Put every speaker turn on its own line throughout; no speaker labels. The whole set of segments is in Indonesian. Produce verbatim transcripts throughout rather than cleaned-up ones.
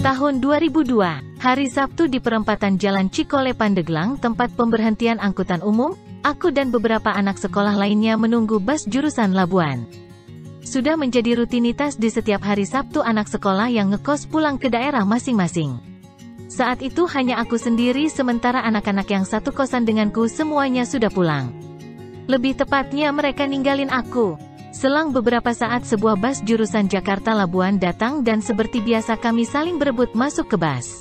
Tahun dua ribu dua, hari Sabtu di perempatan Jalan Cikole Pandeglang, tempat pemberhentian angkutan umum, aku dan beberapa anak sekolah lainnya menunggu bus jurusan Labuan. Sudah menjadi rutinitas di setiap hari Sabtu anak sekolah yang ngekos pulang ke daerah masing-masing. Saat itu hanya aku sendiri sementara anak-anak yang satu kosan denganku semuanya sudah pulang. Lebih tepatnya mereka ninggalin aku. Selang beberapa saat sebuah bus jurusan Jakarta Labuan datang dan seperti biasa kami saling berebut masuk ke bus.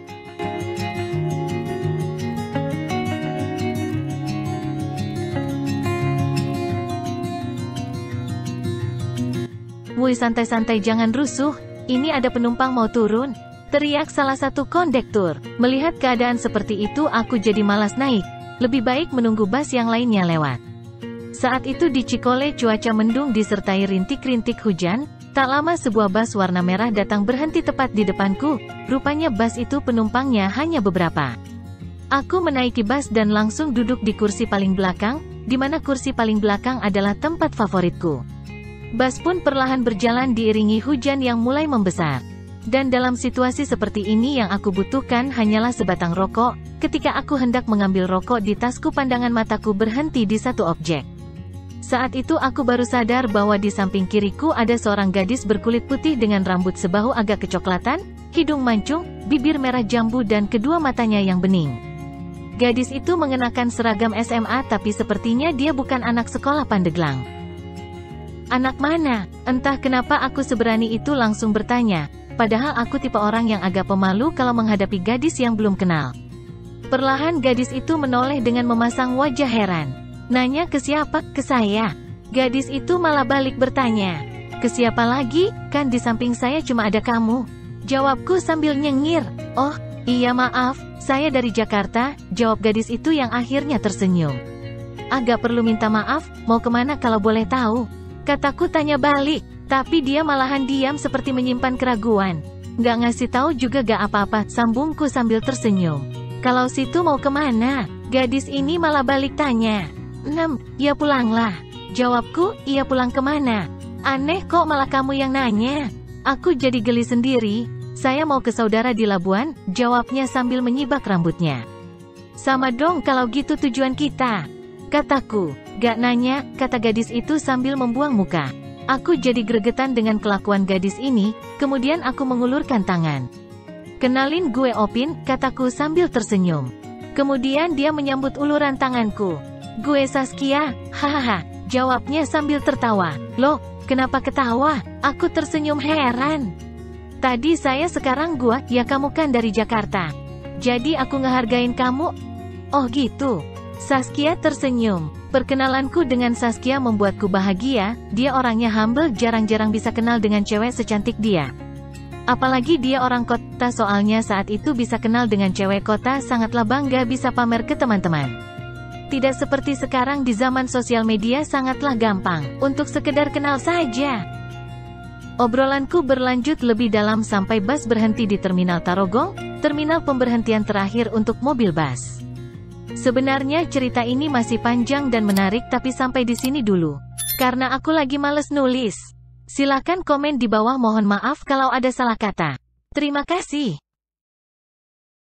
"Wuih, santai-santai, jangan rusuh, ini ada penumpang mau turun," teriak salah satu kondektur. Melihat keadaan seperti itu aku jadi malas naik, lebih baik menunggu bus yang lainnya lewat. Saat itu di Cikole cuaca mendung disertai rintik-rintik hujan. Tak lama sebuah bus warna merah datang berhenti tepat di depanku. Rupanya bus itu penumpangnya hanya beberapa. Aku menaiki bus dan langsung duduk di kursi paling belakang, di mana kursi paling belakang adalah tempat favoritku. Bus pun perlahan berjalan diiringi hujan yang mulai membesar. Dan dalam situasi seperti ini yang aku butuhkan hanyalah sebatang rokok. Ketika aku hendak mengambil rokok di tasku, pandangan mataku berhenti di satu objek. Saat itu aku baru sadar bahwa di samping kiriku ada seorang gadis berkulit putih dengan rambut sebahu agak kecoklatan, hidung mancung, bibir merah jambu dan kedua matanya yang bening. Gadis itu mengenakan seragam S M A tapi sepertinya dia bukan anak sekolah Pandeglang. "Anak mana?" Entah kenapa aku seberani itu langsung bertanya, padahal aku tipe orang yang agak pemalu kalau menghadapi gadis yang belum kenal. Perlahan gadis itu menoleh dengan memasang wajah heran. "Nanya ke siapa?" "Ke saya." Gadis itu malah balik bertanya, "Ke siapa lagi? Kan di samping saya cuma ada kamu." Jawabku sambil nyengir, "Oh, iya maaf, saya dari Jakarta," jawab gadis itu yang akhirnya tersenyum. "Agak perlu minta maaf, mau kemana kalau boleh tahu?" Kataku tanya balik, tapi dia malahan diam seperti menyimpan keraguan. "Nggak ngasih tahu juga gak apa-apa," sambungku sambil tersenyum. "Kalau situ mau kemana?" Gadis ini malah balik tanya. "Enam, ya pulanglah." Jawabku, "Iya pulang kemana?" "Aneh kok malah kamu yang nanya." Aku jadi geli sendiri. "Saya mau ke saudara di Labuan," jawabnya sambil menyibak rambutnya. "Sama dong kalau gitu tujuan kita," kataku. "Gak nanya," kata gadis itu sambil membuang muka. Aku jadi gregetan dengan kelakuan gadis ini, kemudian aku mengulurkan tangan. "Kenalin, gue Opin," kataku sambil tersenyum. Kemudian dia menyambut uluran tanganku. "Gue Saskia, hahaha," jawabnya sambil tertawa. "Loh, kenapa ketawa?" Aku tersenyum heran. "Tadi saya, sekarang gua, ya kamu kan dari Jakarta. Jadi aku ngehargain kamu." "Oh gitu." Saskia tersenyum. Perkenalanku dengan Saskia membuatku bahagia. Dia orangnya humble, jarang-jarang bisa kenal dengan cewek secantik dia. Apalagi dia orang kota, soalnya saat itu bisa kenal dengan cewek kota sangatlah bangga bisa pamer ke teman-teman. Tidak seperti sekarang di zaman sosial media sangatlah gampang untuk sekedar kenal saja. Obrolanku berlanjut lebih dalam sampai bus berhenti di Terminal Tarogong, terminal pemberhentian terakhir untuk mobil bus. Sebenarnya cerita ini masih panjang dan menarik tapi sampai di sini dulu. Karena aku lagi males nulis. Silakan komen di bawah, mohon maaf kalau ada salah kata. Terima kasih.